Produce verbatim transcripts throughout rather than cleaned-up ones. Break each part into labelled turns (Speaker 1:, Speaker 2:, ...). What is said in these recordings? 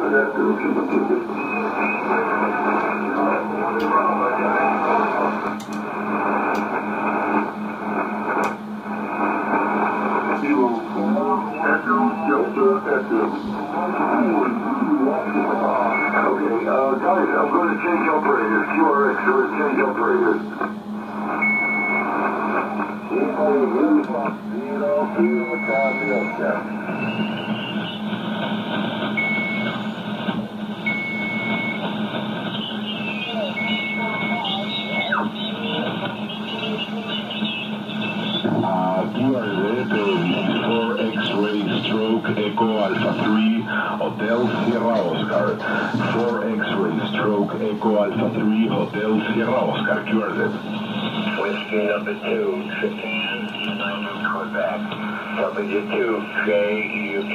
Speaker 1: uh, guys, I'm going to change operators. Q R X, going to change operators.
Speaker 2: four X-ray stroke Echo Alpha three Hotel Sierra Oscar. four X-ray stroke Echo Alpha three Hotel Sierra Oscar. Q R Z.
Speaker 3: Whiskey number two, Japan, United Quebec. W two, J U Q.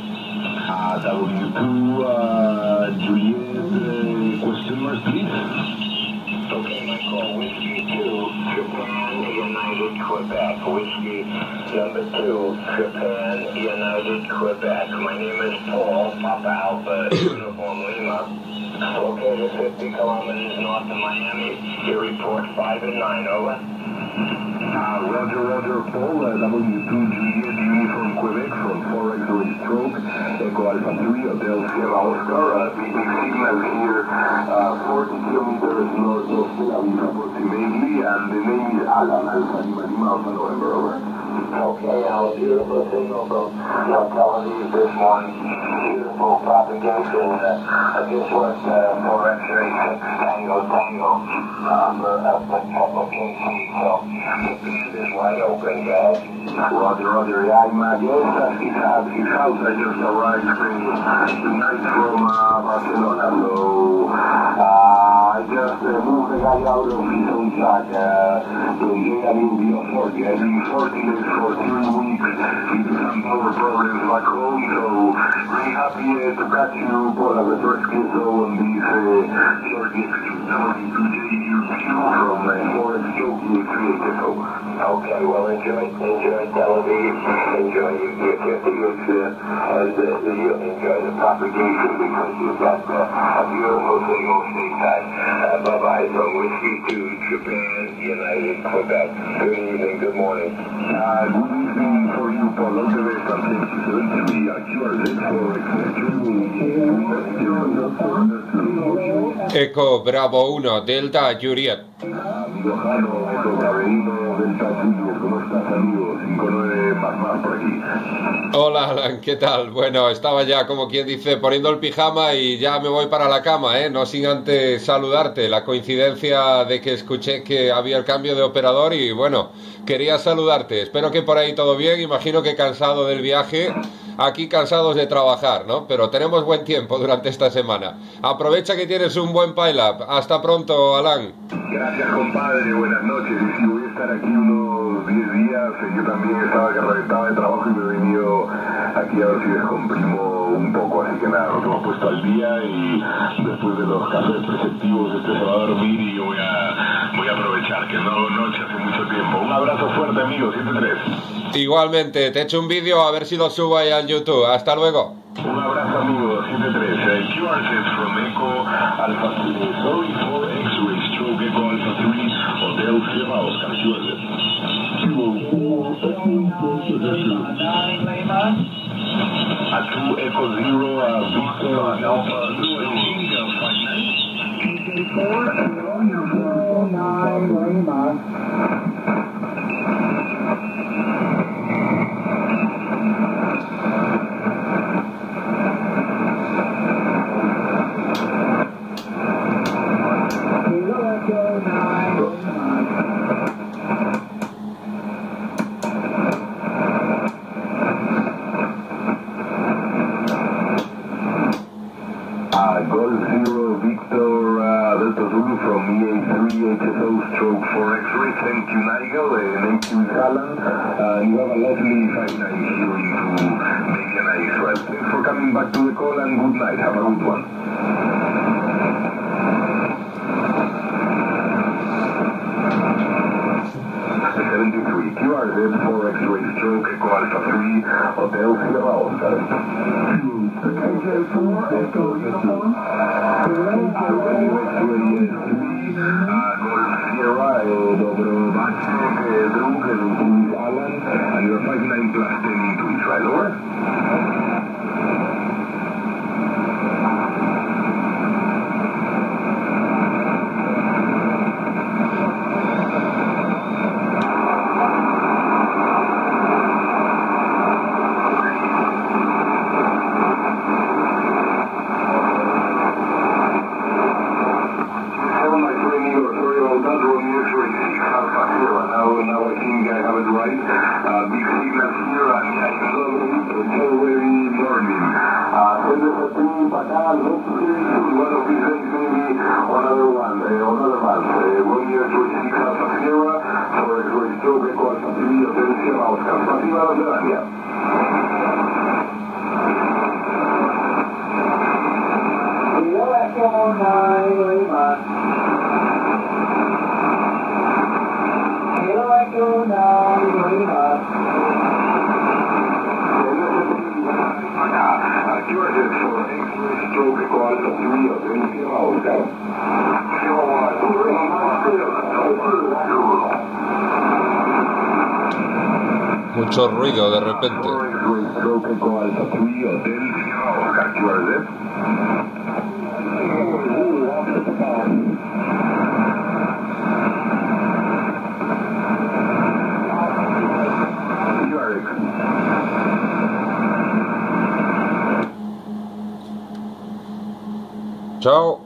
Speaker 2: Uh, W two, uh, Juliet, uh, question mark, please.
Speaker 3: Okay, Michael, Whiskey two, Japan, United Quebec. Whiskey number two, Japan, United Quebec. My name is Paul, Papa Alpha, Uniform Lima. Located fifty kilometers north of Miami. You report five and nine, over.
Speaker 2: Uh, Roger, Roger, Paul, uh, W two, Juliet, Uniform Quebec from four X-ray stroke Echo Alpha three Hotel Sierra Oscar.
Speaker 1: Uh, the signal here, uh, forty kilometers north of Tel Aviv approximately, and the name is Alan, Alpha Lima Lima Alpha November, over.
Speaker 3: Okay, our beautiful signal from North Tel Aviv this morning. Beautiful propagation. Uh, I just worked uh, four X-ray six Tango Tango um, uh, up at Papa K C, so the band is wide open, guys.
Speaker 1: Roger, Roger, yeah, I'm uh, yes, at his house, his house, I just arrived uh, tonight from uh, Barcelona, so uh, I just uh, moved the guy out of his own charge. Uh, so yeah, I mean, be on forty. I've been forty days for three weeks due to some power problems back home, so really happy uh, to catch you, Paul, as the first K S O on this uh, short W two J U Q from uh, four X O E A three H S O.
Speaker 3: Okay, well, enjoy, enjoy Tel Aviv, enjoy your, your fifty weeks, uh, and uh, you'll enjoy the propagation because you've got uh, a beautiful signal stateside. Uh, bye-bye from Whiskey to Japan, United Quebec. Good evening, good morning.
Speaker 2: Uh, good evening for you, Paul. All the best, and thank you so much. We are Q R Z for
Speaker 4: Echo Bravo uno, Delta Juliet.
Speaker 2: Amigo Jano, Echo Bravo uno, Delta Juliet. ¿Cómo estás, amigo? cinco nueve más más por aquí.
Speaker 4: Hola, Alan, ¿qué tal? Bueno, estaba ya, como quien dice, poniendo el pijama y ya me voy para la cama, ¿eh? No sin antes saludarte. La coincidencia de que escuché que había el cambio de operador y, bueno, quería saludarte. Espero que por ahí todo bien. Imagino que cansado del viaje. Aquí cansados de trabajar, ¿no? Pero tenemos buen tiempo durante esta semana. Aprovecha que tienes un buen pile-up. Hasta pronto, Alan.
Speaker 2: Gracias, compadre. Buenas noches. Y si voy a estar aquí unos diez días, yo también estaba que reventaba de trabajo y me he venido aquí a ver si descomprimo un poco. Así que nada, nos hemos puesto al día y después de los cafés preceptivos este se va a dormir y yo voy a, voy a aprovechar, que no hago noche hace mucho tiempo. Un abrazo fuerte, amigo. siete tres.
Speaker 4: Igualmente, te echo un vídeo a ver si lo subo ahí al YouTube. Hasta luego.
Speaker 2: Un abrazo, amigo. siete tres. Uh, Q R Z from Echo Alpha three. Sorry for X-ray stroke Echo Alpha three Hotel Sierra Oscar. Q R Z. A two Echo zero, uh, Victor Alpha zero. Golf Zero Victor uh, Delta Zulu from E A three H S O stroke four X-ray. Thank you, Nigel. Uh, name you is Alan. Uh, you have a lovely five nine here into Mediana Israel. Thanks for coming back to the call and good night. Have a good one. seventy-three Q R Z four X-ray stroke Echo Alpha three Hotel Sierra Oscar. Hotel four, Echo Uniform. E Y three, Golf Sierra, Dobrovac, Druk, Louis Alan, and you're five nine plus ten into each, right, over?
Speaker 4: Mucho ruido de repente. Chao.